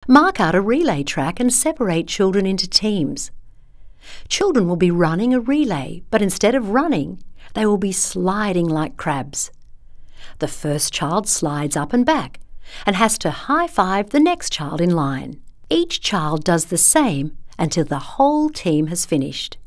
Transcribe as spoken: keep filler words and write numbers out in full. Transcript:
Mark out a relay track and separate children into teams. Children will be running a relay, but instead of running, they will be sliding like crabs. The first child slides up and back and has to high-five the next child in line. Each child does the same until the whole team has finished.